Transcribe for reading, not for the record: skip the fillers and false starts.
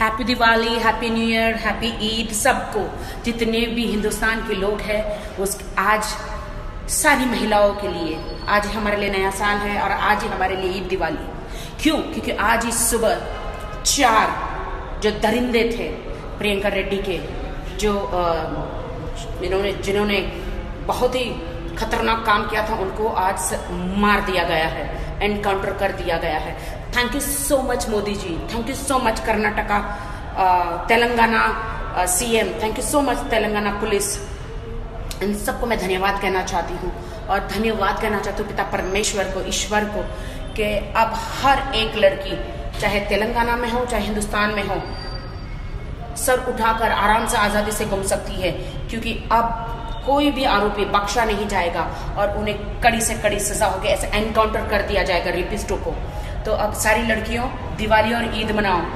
Happy Diwali, happy new year, happy Eid सबको, जितने भी हिंदुस्तान के लोग हैं उस आज सारी महिलाओं के लिए आज हमारे लिए नया साल है और आज ही हमारे लिए ईद दिवाली। क्यों? क्योंकि आज ही सुबह 4 जो दरिंदे थे प्रियंका रेड्डी के, जो जिन्होंने बहुत ही खतरनाक काम किया था, उनको आज मार दिया गया है, एनकाउंटर कर दिया गया है। Thank you so much Modi ji, thank you so much Karnataka, Telangana CM, thank you so much Telangana police. इन सबको मैं धन्यवाद कहना चाहती हूँ और धन्यवाद कहना चाहती हूँ पिता परमेश्वर को, ईश्वर को, कि अब हर एक लड़की चाहे तेलंगाना में हो चाहे हिंदुस्तान में हो, सर उठाकर आराम से आज़ादी से घूम सकती है, क्योंकि अब कोई भी आरोपी बख्शा नहीं जाएगा और उन्हें कड़ी से कड़ी सजा होगी, ऐसे एनकाउंटर कर दिया जाएगा रेपिस्टों को। तो अब सारी लड़कियों दिवाली और ईद मनाओ।